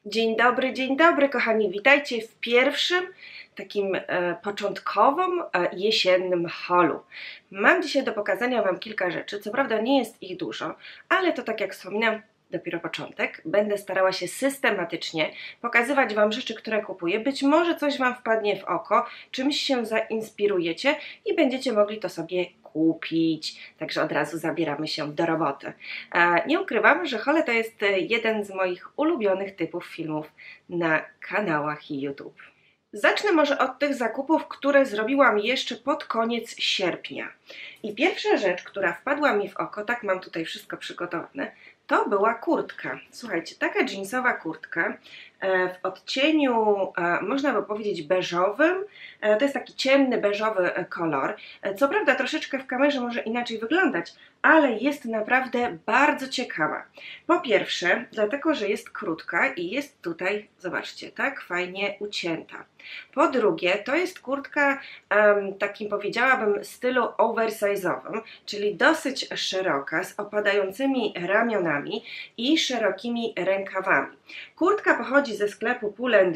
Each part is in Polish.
Dzień dobry kochani, witajcie w pierwszym takim początkowym jesiennym haulu. Mam dzisiaj do pokazania Wam kilka rzeczy, co prawda nie jest ich dużo, ale to tak jak wspominam, dopiero początek. Będę starała się systematycznie pokazywać Wam rzeczy, które kupuję. Być może coś Wam wpadnie w oko, czymś się zainspirujecie i będziecie mogli to sobie kupić. Także od razu zabieramy się do roboty. Nie ukrywam, że haule to jest jeden z moich ulubionych typów filmów na kanałach YouTube. Zacznę może od tych zakupów, które zrobiłam jeszcze pod koniec sierpnia. I pierwsza rzecz, która wpadła mi w oko, tak mam tutaj wszystko przygotowane, to była kurtka. Słuchajcie, taka jeansowa kurtka w odcieniu, można by powiedzieć, beżowym. To jest taki ciemny beżowy kolor. Co prawda troszeczkę w kamerze może inaczej wyglądać, ale jest naprawdę bardzo ciekawa. Po pierwsze, dlatego, że jest krótka i jest tutaj, zobaczcie, tak fajnie ucięta. Po drugie, to jest kurtka takim, powiedziałabym, stylu oversize'owym, czyli dosyć szeroka, z opadającymi ramionami i szerokimi rękawami. Kurtka pochodzi ze sklepu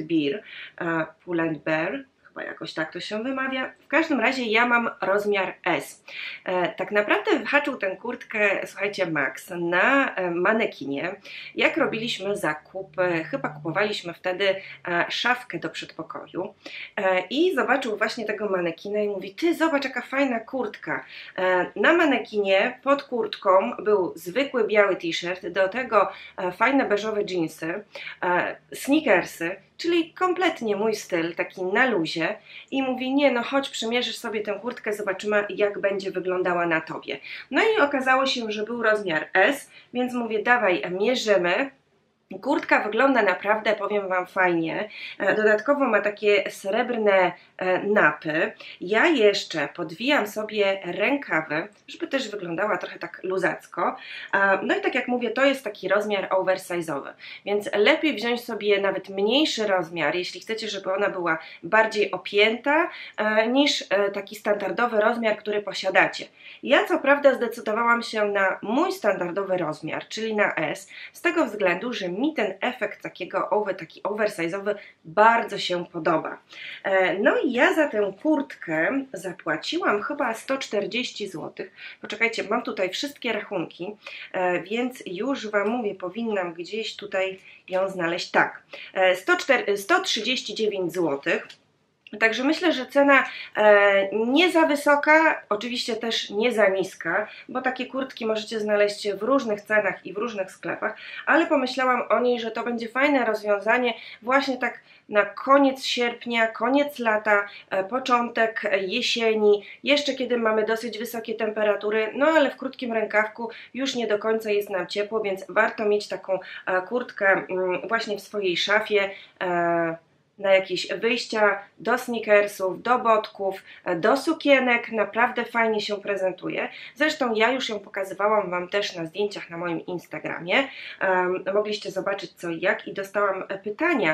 Pull&Bear, chyba jakoś tak to się wymawia. W każdym razie ja mam rozmiar S. Tak naprawdę wyhaczył tę kurtkę, słuchajcie, Max na manekinie. Jak robiliśmy zakupy, chyba kupowaliśmy wtedy szafkę do przedpokoju i zobaczył właśnie tego manekina i mówi: ty, zobacz, jaka fajna kurtka. Na manekinie pod kurtką był zwykły biały t-shirt, do tego fajne beżowe jeansy, sneakersy, czyli kompletnie mój styl, taki na luzie, i mówi: nie no, chodź, przymierzysz sobie tę kurtkę, zobaczymy, jak będzie wyglądała na tobie. No i okazało się, że był rozmiar S, więc mówię: dawaj, mierzymy. Kurtka wygląda naprawdę, powiem Wam, fajnie. Dodatkowo ma takie srebrne napy. Ja jeszcze podwijam sobie rękawy, żeby też wyglądała trochę tak luzacko. No i tak jak mówię, to jest taki rozmiar oversize'owy, więc lepiej wziąć sobie nawet mniejszy rozmiar, jeśli chcecie, żeby ona była bardziej opięta, niż taki standardowy rozmiar, który posiadacie. Ja co prawda zdecydowałam się na mój standardowy rozmiar, czyli na S, z tego względu, że mi ten efekt taki oversize'owy bardzo się podoba. No i ja za tę kurtkę zapłaciłam chyba 140 zł. Poczekajcie, mam tutaj wszystkie rachunki, więc już Wam mówię, powinnam gdzieś tutaj ją znaleźć. Tak, 139 zł. Także myślę, że cena nie za wysoka, oczywiście też nie za niska, bo takie kurtki możecie znaleźć w różnych cenach i w różnych sklepach, ale pomyślałam o niej, że to będzie fajne rozwiązanie właśnie tak na koniec sierpnia, koniec lata, początek jesieni, jeszcze kiedy mamy dosyć wysokie temperatury, no ale w krótkim rękawku już nie do końca jest nam ciepło, więc warto mieć taką kurtkę właśnie w swojej szafie, na jakieś wyjścia, do sneakersów, do botków, do sukienek, naprawdę fajnie się prezentuje. Zresztą ja już ją pokazywałam Wam też na zdjęciach na moim Instagramie. Mogliście zobaczyć co i jak, i dostałam pytania,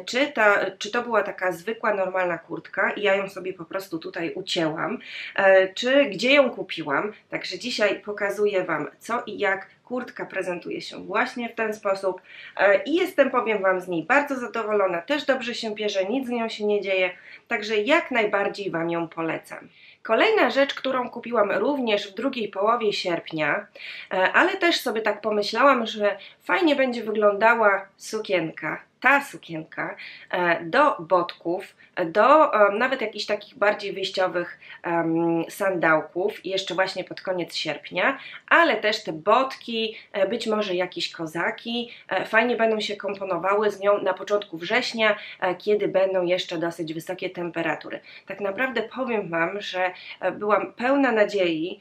czy to była taka zwykła, normalna kurtka i ja ją sobie po prostu tutaj ucięłam, czy gdzie ją kupiłam. Także dzisiaj pokazuję Wam co i jak kurtka prezentuje się właśnie w ten sposób i jestem, powiem Wam, z niej bardzo zadowolona, też dobrze się bierze, nic z nią się nie dzieje, także jak najbardziej Wam ją polecam. Kolejna rzecz, którą kupiłam również w drugiej połowie sierpnia, ale też sobie tak pomyślałam, że fajnie będzie wyglądała sukienka, ta sukienka do botków, do nawet jakichś takich bardziej wyjściowych sandałków, jeszcze właśnie pod koniec sierpnia, ale też te botki, być może jakieś kozaki, fajnie będą się komponowały z nią na początku września, kiedy będą jeszcze dosyć wysokie temperatury. Tak naprawdę powiem Wam, że byłam pełna nadziei,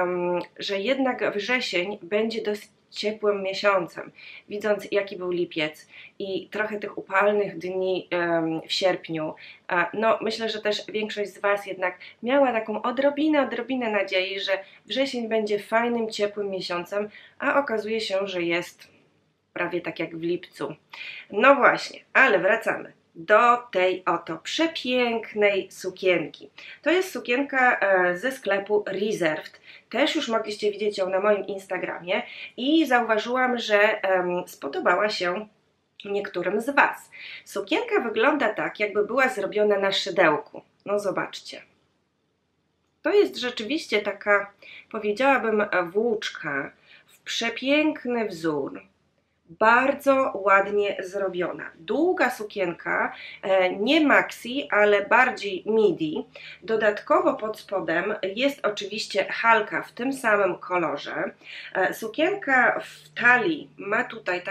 że jednak wrzesień będzie dosyć ciepłym miesiącem, widząc jaki był lipiec i trochę tych upalnych dni w sierpniu. No myślę, że też większość z Was jednak miała taką odrobinę nadziei, że wrzesień będzie fajnym, ciepłym miesiącem, a okazuje się, że jest prawie tak jak w lipcu. No właśnie, ale wracamy do tej oto przepięknej sukienki. To jest sukienka ze sklepu Reserved. Też już mogliście widzieć ją na moim Instagramie i zauważyłam, że spodobała się niektórym z Was. Sukienka wygląda tak, jakby była zrobiona na szydełku. No zobaczcie. To jest rzeczywiście taka, powiedziałabym, włóczka w przepiękny wzór. Bardzo ładnie zrobiona. Długa sukienka, nie maxi, ale bardziej midi. Dodatkowo pod spodem jest oczywiście halka w tym samym kolorze. Sukienka w talii ma tutaj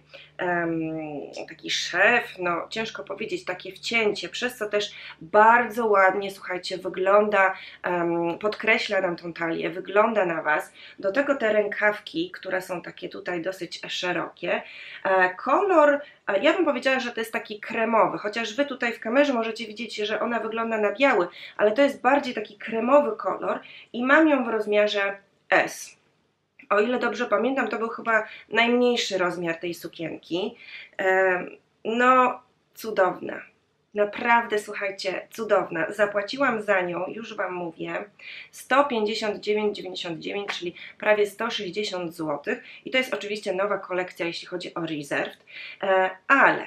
taki szef, no ciężko powiedzieć, takie wcięcie, przez co też bardzo ładnie, słuchajcie, wygląda, podkreśla nam tą talię, wygląda na Was. Do tego te rękawki, które są takie tutaj dosyć szerokie. Kolor, ja bym powiedziała, że to jest taki kremowy, chociaż Wy tutaj w kamerze możecie widzieć, że ona wygląda na biały, ale to jest bardziej taki kremowy kolor i mam ją w rozmiarze S. O ile dobrze pamiętam, to był chyba najmniejszy rozmiar tej sukienki. No, cudowna. Naprawdę, słuchajcie, cudowna. Zapłaciłam za nią, już Wam mówię, 159,99, czyli prawie 160 zł. I to jest oczywiście nowa kolekcja, jeśli chodzi o Reserved. Ale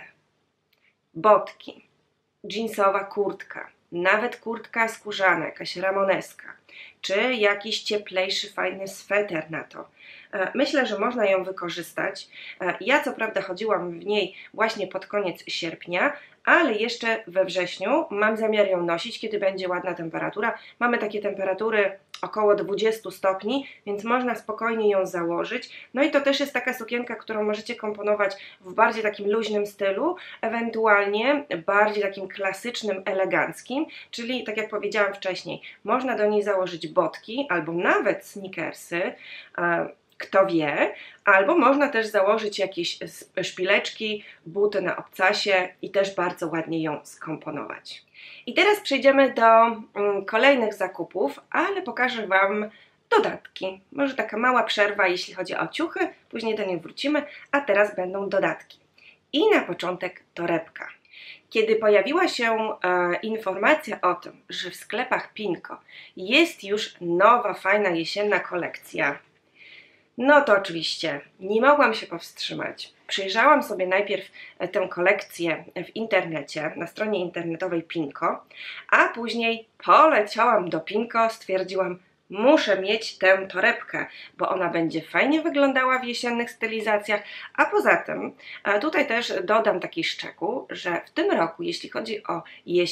botki, jeansowa kurtka, nawet kurtka skórzana, jakaś ramoneska, czy jakiś cieplejszy, fajny sweter na to. Myślę, że można ją wykorzystać. Ja co prawda chodziłam w niej właśnie pod koniec sierpnia, ale jeszcze we wrześniu mam zamiar ją nosić, kiedy będzie ładna temperatura. Mamy takie temperatury około 20 stopni, więc można spokojnie ją założyć. No i to też jest taka sukienka, którą możecie komponować w bardziej takim luźnym stylu, ewentualnie bardziej takim klasycznym, eleganckim, czyli tak jak powiedziałam wcześniej, można do niej założyć botki albo nawet sneakersy, kto wie, albo można też założyć jakieś szpileczki, buty na obcasie i też bardzo ładnie ją skomponować. I teraz przejdziemy do kolejnych zakupów, ale pokażę Wam dodatki. Może taka mała przerwa, jeśli chodzi o ciuchy, później do nich wrócimy, a teraz będą dodatki. I na początek torebka. Kiedy pojawiła się informacja o tym, że w sklepach Pinko jest już nowa, fajna jesienna kolekcja, no to oczywiście nie mogłam się powstrzymać. Przejrzałam sobie najpierw tę kolekcję w internecie, na stronie internetowej Pinko, a później poleciałam do Pinko, stwierdziłam, muszę mieć tę torebkę, bo ona będzie fajnie wyglądała w jesiennych stylizacjach, a poza tym tutaj też dodam taki szczegół, że w tym roku, jeśli chodzi o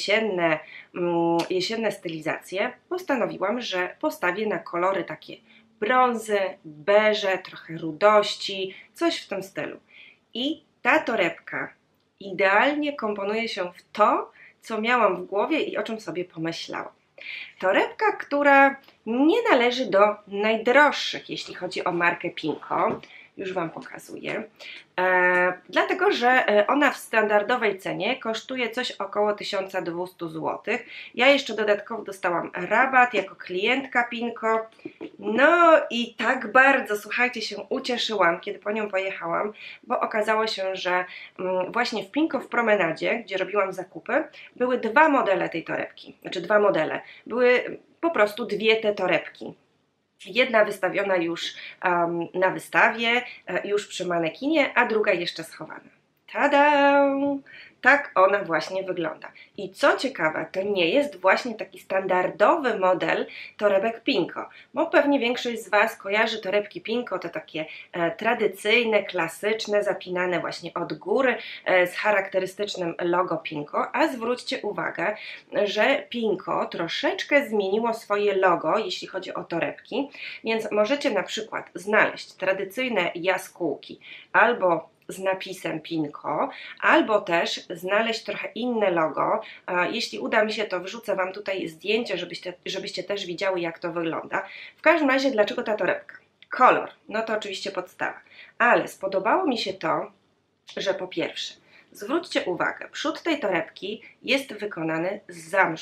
jesienne stylizacje, postanowiłam, że postawię na kolory takie brązy, beże, trochę rudości, coś w tym stylu. I ta torebka idealnie komponuje się w to, co miałam w głowie i o czym sobie pomyślałam. Torebka, która nie należy do najdroższych, jeśli chodzi o markę Pinko. Już Wam pokazuję. Dlatego, że ona w standardowej cenie kosztuje coś około 1200 zł. Ja jeszcze dodatkowo dostałam rabat jako klientka Pinko. No i tak bardzo, słuchajcie, się ucieszyłam, kiedy po nią pojechałam, bo okazało się, że właśnie w Pinko w promenadzie, gdzie robiłam zakupy, były dwa modele tej torebki. Znaczy dwa modele. Były po prostu dwie te torebki. Jedna wystawiona już na wystawie, już przy manekinie, a druga jeszcze schowana. Tada! Tak ona właśnie wygląda. I co ciekawe, to nie jest właśnie taki standardowy model torebek Pinko, bo pewnie większość z Was kojarzy torebki Pinko, to takie tradycyjne, klasyczne, zapinane właśnie od góry z charakterystycznym logo Pinko, a zwróćcie uwagę, że Pinko troszeczkę zmieniło swoje logo, jeśli chodzi o torebki, więc możecie na przykład znaleźć tradycyjne jaskółki albo z napisem Pinko, albo też znaleźć trochę inne logo. Jeśli uda mi się, to wrzucę Wam tutaj zdjęcie, żebyście też widziały, jak to wygląda. W każdym razie, dlaczego ta torebka? Kolor, no to oczywiście podstawa, ale spodobało mi się to, że po pierwsze, zwróćcie uwagę, przód tej torebki jest wykonany z zamszu.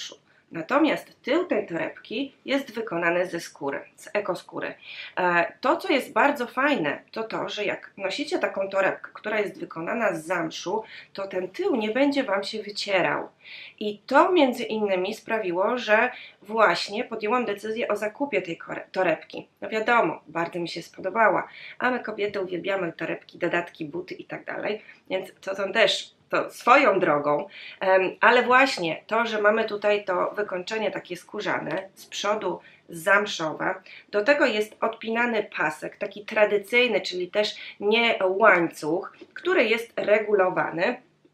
Natomiast tył tej torebki jest wykonany ze skóry, z ekoskóry. To, co jest bardzo fajne, to to, że jak nosicie taką torebkę, która jest wykonana z zamszu, to ten tył nie będzie Wam się wycierał. I to między innymi sprawiło, że właśnie podjęłam decyzję o zakupie tej torebki. No wiadomo, bardzo mi się spodobała, a my kobiety uwielbiamy torebki, dodatki, buty i tak dalej, więc to też to swoją drogą, ale właśnie to, że mamy tutaj to wykończenie takie skórzane, z przodu zamszowe, do tego jest odpinany pasek, taki tradycyjny, czyli też nie łańcuch, który jest regulowany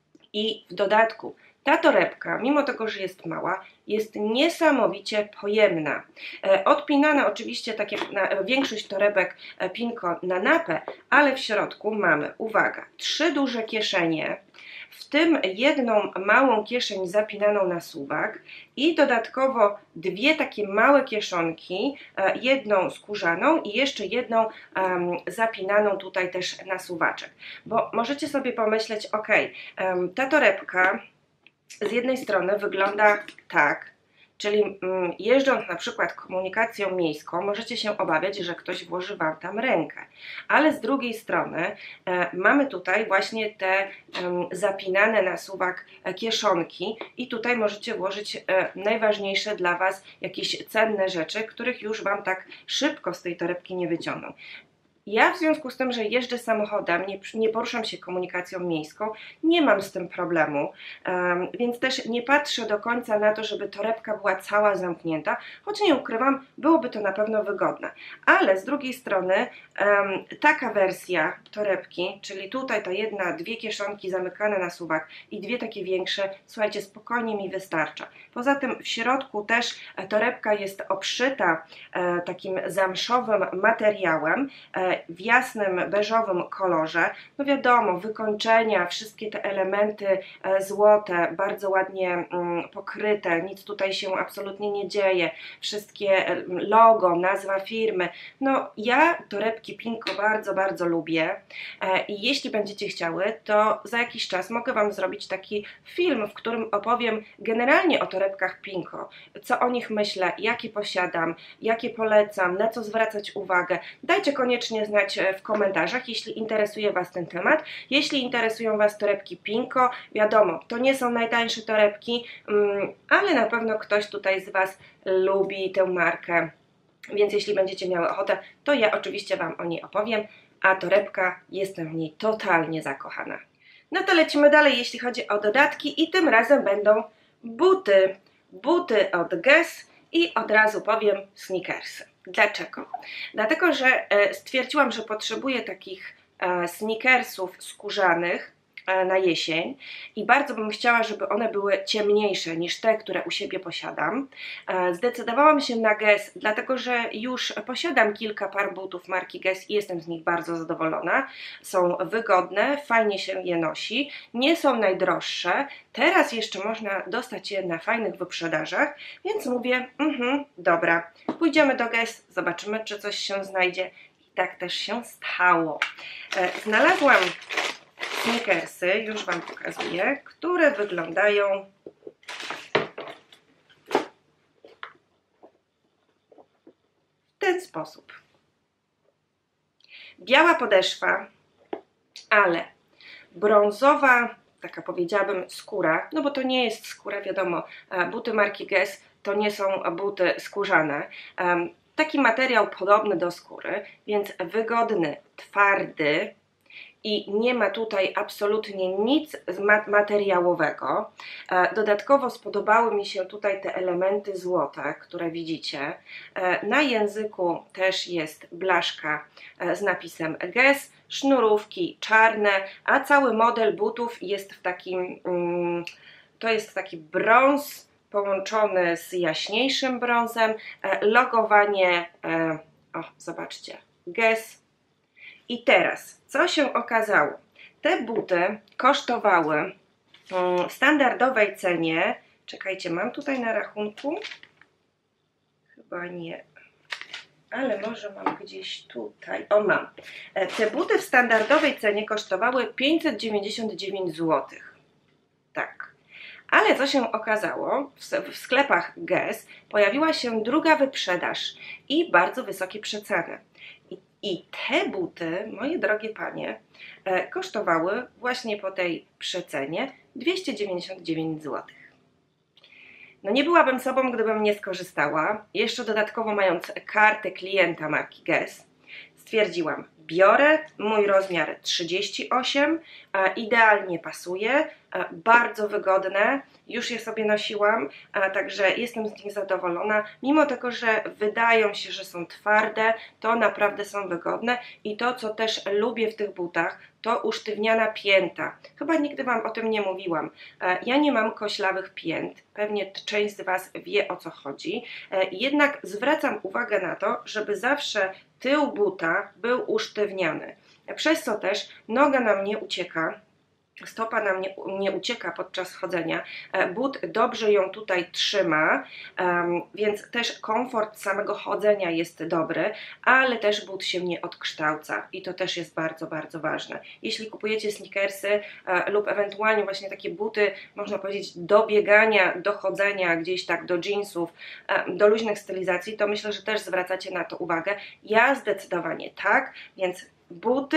i w dodatku ta torebka, mimo tego, że jest mała, jest niesamowicie pojemna. Odpinana oczywiście, tak jak na większość torebek Pinko, na napę, ale w środku mamy, uwaga, 3 duże kieszenie, w tym jedną małą kieszeń zapinaną na suwak i dodatkowo 2 takie małe kieszonki, jedną skórzaną i jeszcze jedną zapinaną tutaj też na suwaczek. Bo możecie sobie pomyśleć, ok, ta torebka z jednej strony wygląda tak, czyli jeżdżąc na przykład komunikacją miejską, możecie się obawiać, że ktoś włoży Wam tam rękę. Ale z drugiej strony mamy tutaj właśnie te zapinane na suwak kieszonki i tutaj możecie włożyć najważniejsze dla Was jakieś cenne rzeczy, których już Wam tak szybko z tej torebki nie wyciągną. Ja w związku z tym, że jeżdżę samochodem, nie poruszam się komunikacją miejską, nie mam z tym problemu, więc też nie patrzę do końca na to, żeby torebka była cała zamknięta, choć nie ukrywam, byłoby to na pewno wygodne. Ale z drugiej strony taka wersja torebki, czyli tutaj ta jedna, 2 kieszonki zamykane na suwak i 2 takie większe, słuchajcie, spokojnie mi wystarcza. Poza tym w środku też torebka jest obszyta takim zamszowym materiałem, w jasnym, beżowym kolorze. No wiadomo, wykończenia, wszystkie te elementy złote, bardzo ładnie pokryte, nic tutaj się absolutnie nie dzieje, wszystkie logo, nazwa firmy. No ja torebki Pinko bardzo, bardzo lubię i jeśli będziecie chciały, to za jakiś czas mogę Wam zrobić taki film, w którym opowiem generalnie o torebkach Pinko, co o nich myślę, jakie posiadam, jakie polecam, na co zwracać uwagę. Dajcie koniecznie znać w komentarzach, jeśli interesuje Was ten temat. Jeśli interesują Was torebki Pinko, wiadomo, to nie są najtańsze torebki, ale na pewno ktoś tutaj z Was lubi tę markę, więc jeśli będziecie miały ochotę, to ja oczywiście Wam o niej opowiem, a torebka, jestem w niej totalnie zakochana. No to lecimy dalej, jeśli chodzi o dodatki i tym razem będą buty. Buty od Guess i od razu powiem sneakersy. Dlaczego? Dlatego, że stwierdziłam, że potrzebuję takich sneakersów skórzanych na jesień i bardzo bym chciała, żeby one były ciemniejsze niż te, które u siebie posiadam. Zdecydowałam się na Guess, dlatego że już posiadam kilka par butów marki Guess i jestem z nich bardzo zadowolona. Są wygodne, fajnie się je nosi, nie są najdroższe. Teraz jeszcze można dostać je na fajnych wyprzedażach, więc mówię, dobra, pójdziemy do Guess, zobaczymy, czy coś się znajdzie. I tak też się stało. Znalazłam sneakersy, już Wam pokazuję, które wyglądają w ten sposób. Biała podeszwa, ale brązowa, taka powiedziałabym skóra, no bo to nie jest skóra, wiadomo, buty marki Guess to nie są buty skórzane. Taki materiał podobny do skóry, więc wygodny, twardy, i nie ma tutaj absolutnie nic materiałowego. Dodatkowo spodobały mi się tutaj te elementy złote, które widzicie. Na języku też jest blaszka z napisem Guess, sznurówki czarne, a cały model butów jest w takim, to jest taki brąz połączony z jaśniejszym brązem, logowanie, o zobaczcie, Guess. I teraz, co się okazało? Te buty kosztowały w standardowej cenie, czekajcie, mam tutaj na rachunku? Chyba nie, ale może mam gdzieś tutaj, o mam. Te buty w standardowej cenie kosztowały 599 zł. Tak. Ale co się okazało, w sklepach Guess pojawiła się druga wyprzedaż i bardzo wysokie przeceny. I te buty, moje drogie panie, kosztowały właśnie po tej przecenie 299 zł. No nie byłabym sobą, gdybym nie skorzystała. Jeszcze dodatkowo mając kartę klienta marki Guess, stwierdziłam, biorę mój rozmiar 38, idealnie pasuje, bardzo wygodne, już je sobie nosiłam, także jestem z nich zadowolona. Mimo tego, że wydają się, że są twarde, to naprawdę są wygodne i to, co też lubię w tych butach, to usztywniana pięta. Chyba nigdy Wam o tym nie mówiłam. Ja nie mam koślawych pięt, pewnie część z Was wie, o co chodzi, jednak zwracam uwagę na to, żeby zawsze tył buta był usztywniany, przez co też noga nam nie ucieka, stopa nam nie ucieka podczas chodzenia, but dobrze ją tutaj trzyma, więc też komfort samego chodzenia jest dobry, ale też but się nie odkształca i to też jest bardzo, bardzo ważne. Jeśli kupujecie sneakersy lub ewentualnie właśnie takie buty, można powiedzieć, do biegania, do chodzenia, gdzieś tak do jeansów, do luźnych stylizacji, to myślę, że też zwracacie na to uwagę. Ja zdecydowanie tak, więc buty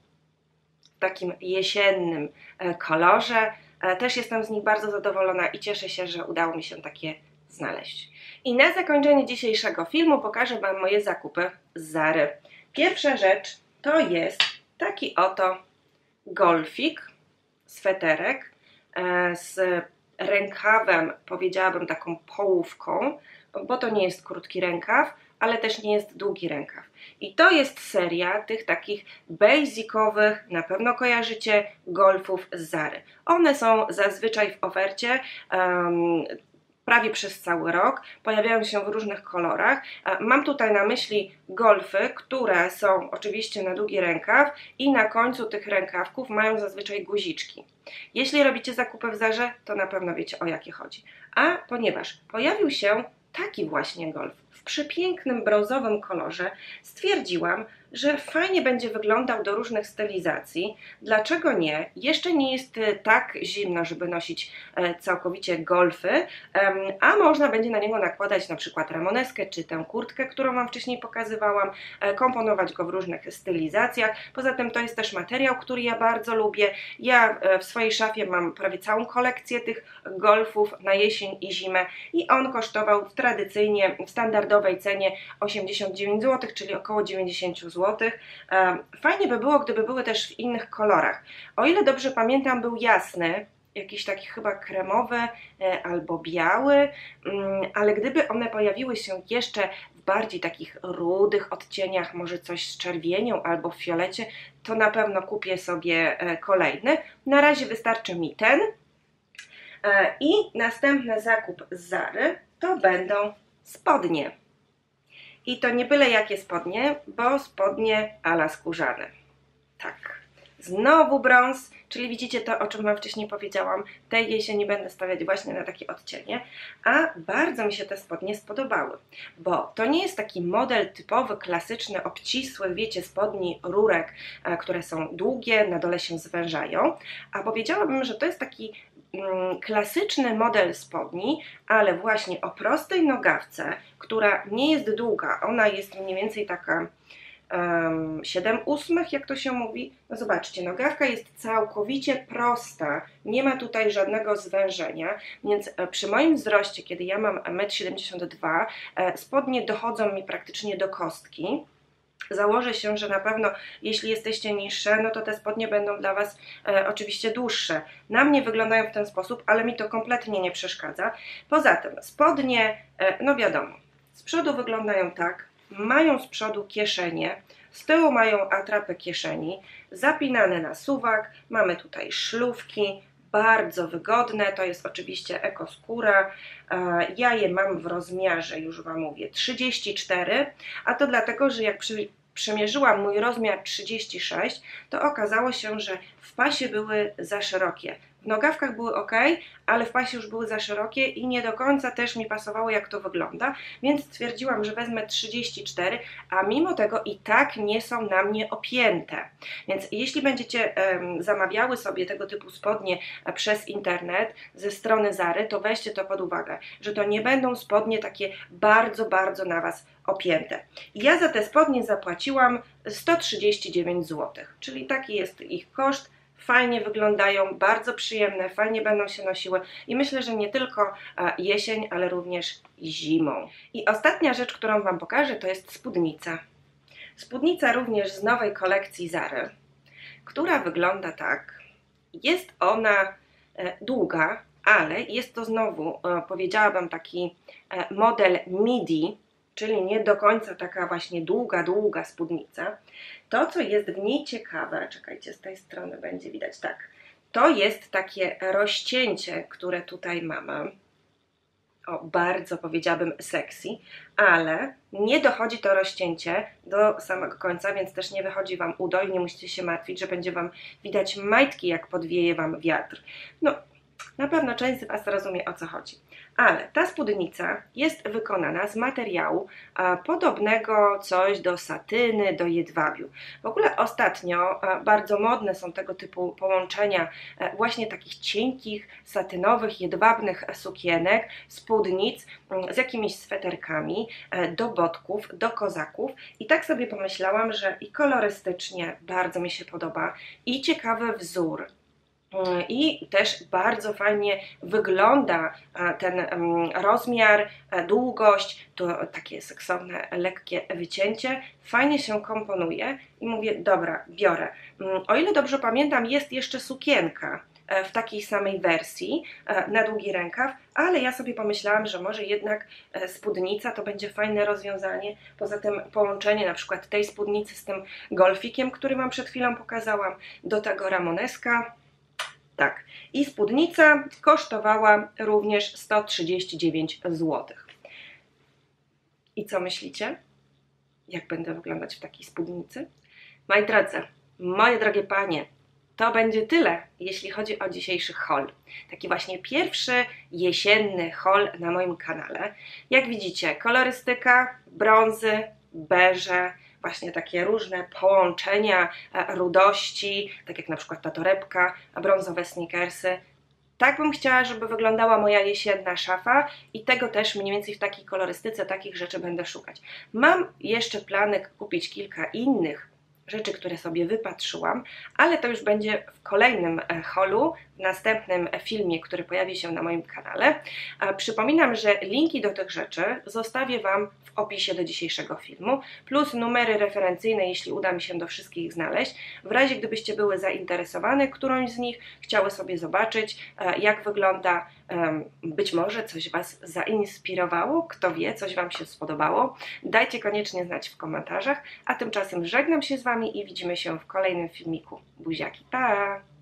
w takim jesiennym kolorze. Też jestem z nich bardzo zadowolona i cieszę się, że udało mi się takie znaleźć. I na zakończenie dzisiejszego filmu pokażę Wam moje zakupy z Zary. Pierwsza rzecz to jest taki oto golfik, sweterek z rękawem, powiedziałabym taką połówką, bo to nie jest krótki rękaw, ale też nie jest długi rękaw. I to jest seria tych takich basicowych, na pewno kojarzycie, golfów z Zary. One są zazwyczaj w ofercie prawie przez cały rok, pojawiają się w różnych kolorach. Mam tutaj na myśli golfy, które są oczywiście na długi rękaw i na końcu tych rękawków mają zazwyczaj guziczki. Jeśli robicie zakupy w Zarze, to na pewno wiecie, o jakie chodzi. A ponieważ pojawił się taki właśnie golf w przepięknym brązowym kolorze, stwierdziłam, że fajnie będzie wyglądał do różnych stylizacji. Dlaczego nie? Jeszcze nie jest tak zimno, żeby nosić całkowicie golfy, a można będzie na niego nakładać na przykład ramoneskę czy tę kurtkę, którą Wam wcześniej pokazywałam, komponować go w różnych stylizacjach. Poza tym to jest też materiał, który ja bardzo lubię. Ja w swojej szafie mam prawie całą kolekcję tych golfów na jesień i zimę i on kosztował tradycyjnie w standardowej cenie 89 zł, czyli około 90 zł. Fajnie by było, gdyby były też w innych kolorach. O ile dobrze pamiętam, był jasny, jakiś taki chyba kremowy albo biały, ale gdyby one pojawiły się jeszcze w bardziej takich rudych odcieniach, może coś z czerwienią albo w fiolecie, to na pewno kupię sobie kolejny. Na razie wystarczy mi ten. I następny zakup z Zary to będą spodnie. I to nie byle jakie spodnie, bo spodnie ala skórzane. Tak, znowu brąz, czyli widzicie to, o czym Wam wcześniej powiedziałam, tej jesieni będę stawiać właśnie na takie odcienie, a bardzo mi się te spodnie spodobały, bo to nie jest taki model typowy, klasyczny, obcisły, wiecie, spodni, rurek, które są długie, na dole się zwężają, a powiedziałabym, że to jest taki klasyczny model spodni, ale właśnie o prostej nogawce, która nie jest długa, ona jest mniej więcej taka 7/8, jak to się mówi. No zobaczcie, nogawka jest całkowicie prosta, nie ma tutaj żadnego zwężenia, więc przy moim wzroście, kiedy ja mam 1,72 m, spodnie dochodzą mi praktycznie do kostki. Założę się, że na pewno jeśli jesteście niższe, no to te spodnie będą dla Was oczywiście dłuższe. Na mnie wyglądają w ten sposób, ale mi to kompletnie nie przeszkadza. Poza tym spodnie, no wiadomo, z przodu wyglądają tak, mają z przodu kieszenie, z tyłu mają atrapę kieszeni, zapinane na suwak, mamy tutaj szlufki, bardzo wygodne, to jest oczywiście ekoskóra, ja je mam w rozmiarze, już Wam mówię, 34, a to dlatego, że jak przymierzyłam mój rozmiar 36, to okazało się, że w pasie były za szerokie. W nogawkach były ok, ale w pasie już były za szerokie i nie do końca też mi pasowało, jak to wygląda, więc stwierdziłam, że wezmę 34, a mimo tego i tak nie są na mnie opięte. Więc jeśli będziecie zamawiały sobie tego typu spodnie przez internet ze strony Zary, to weźcie to pod uwagę, że to nie będą spodnie takie bardzo, bardzo na Was opięte. Ja za te spodnie zapłaciłam 139 zł, czyli taki jest ich koszt. Fajnie wyglądają, bardzo przyjemne, fajnie będą się nosiły i myślę, że nie tylko jesień, ale również zimą. I ostatnia rzecz, którą Wam pokażę, to jest spódnica. Spódnica również z nowej kolekcji Zary, która wygląda tak. Jest ona długa, ale jest to znowu, powiedziałabym, taki model midi, czyli nie do końca taka właśnie długa spódnica. To, co jest w niej ciekawe, czekajcie, z tej strony będzie widać, tak, to jest takie rozcięcie, które tutaj mamy. O, bardzo powiedziałabym sexy, ale nie dochodzi to rozcięcie do samego końca, więc też nie wychodzi Wam udo i nie musicie się martwić, że będzie Wam widać majtki, jak podwieje Wam wiatr. No, na pewno część z Was rozumie, o co chodzi. Ale ta spódnica jest wykonana z materiału podobnego coś do satyny, do jedwabiu. W ogóle ostatnio bardzo modne są tego typu połączenia właśnie takich cienkich, satynowych, jedwabnych sukienek, spódnic z jakimiś sweterkami, do botków, do kozaków. I tak sobie pomyślałam, że i kolorystycznie bardzo mi się podoba, i ciekawy wzór. I też bardzo fajnie wygląda ten rozmiar, długość, to takie seksowne, lekkie wycięcie, fajnie się komponuje i mówię, dobra, biorę. O ile dobrze pamiętam, jest jeszcze sukienka w takiej samej wersji na długi rękaw, ale ja sobie pomyślałam, że może jednak spódnica to będzie fajne rozwiązanie, poza tym połączenie na przykład tej spódnicy z tym golfikiem, który Wam przed chwilą pokazałam, do tego ramoneska. Tak, i spódnica kosztowała również 139 zł. I co myślicie? Jak będę wyglądać w takiej spódnicy? Moi drodzy, moje drogie panie, to będzie tyle, jeśli chodzi o dzisiejszy haul. Taki właśnie pierwszy jesienny haul na moim kanale. Jak widzicie, kolorystyka, brązy, beże, właśnie takie różne połączenia rudości, tak jak na przykład ta torebka, brązowe sneakersy. Tak bym chciała, żeby wyglądała moja jesienna szafa i tego też mniej więcej w takiej kolorystyce, takich rzeczy będę szukać. Mam jeszcze plany kupić kilka innych rzeczy, które sobie wypatrzyłam, ale to już będzie w kolejnym haulu, w następnym filmie, który pojawi się na moim kanale. Przypominam, że linki do tych rzeczy zostawię Wam w opisie do dzisiejszego filmu, plus numery referencyjne, jeśli uda mi się do wszystkich znaleźć, w razie gdybyście były zainteresowane którąś z nich, chciały sobie zobaczyć, jak wygląda, być może coś Was zainspirowało, kto wie, coś Wam się spodobało, dajcie koniecznie znać w komentarzach, a tymczasem żegnam się z Wami i widzimy się w kolejnym filmiku. Buziaki, pa!